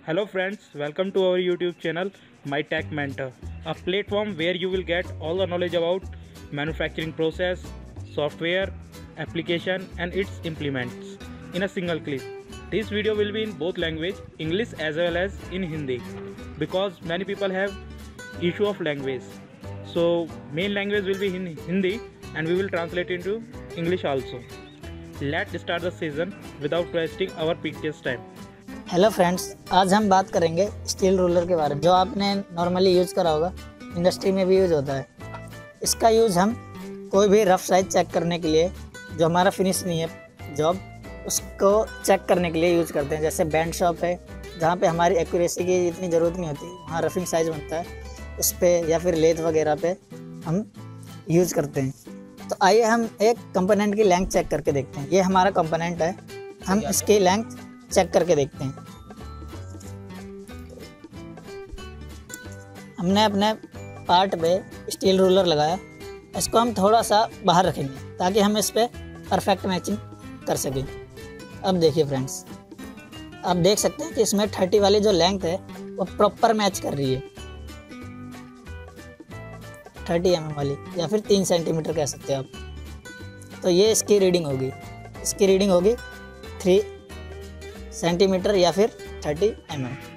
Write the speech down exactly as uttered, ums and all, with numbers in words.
Hello friends, welcome to our YouTube channel My Tech Mentor, a platform where you will get all the knowledge about manufacturing process, software, application and its implements in a single click. This video will be in both language, English as well as in Hindi, because many people have issue of language. So main language will be in Hindi and we will translate into English also. Let's start the session without wasting our precious time. Hello friends, आज हम बात करेंगे steel ruler के बारे में, जो आपने normally use करा होगा, इंडस्ट्री में भी यूज़ होता है। इसका यूज़ हम कोई भी रफ साइज चेक करने के लिए, जो हमारा फिनिश नहीं है जॉब, उसको चेक करने के लिए यूज़ करते हैं। जैसे बैंड शॉप है, जहाँ पे हमारी एक्यूरेसी की इतनी ज़रूरत नहीं होती, वहाँ रफिंग साइज बनता है, उस पर या फिर लेथ वगैरह पे हम यूज़ करते हैं। तो आइए हम एक कंपोनेंट की लेंथ चेक करके देखते हैं। ये हमारा कंपोनेंट है, हम इसकी लेंथ चेक करके देखते हैं। हमने अपने पार्ट पे स्टील रूलर लगाया, इसको हम थोड़ा सा बाहर रखेंगे ताकि हम इस पे परफेक्ट मैचिंग कर सकें। अब देखिए फ्रेंड्स, आप देख सकते हैं कि इसमें थर्टी वाली जो लेंथ है वो प्रॉपर मैच कर रही है, थर्टी एम एम वाली या फिर तीन सेंटीमीटर कह सकते हैं आप। तो ये इसकी रीडिंग होगी, इसकी रीडिंग होगी थ्री सेंटीमीटर या फिर थर्टी एम एम।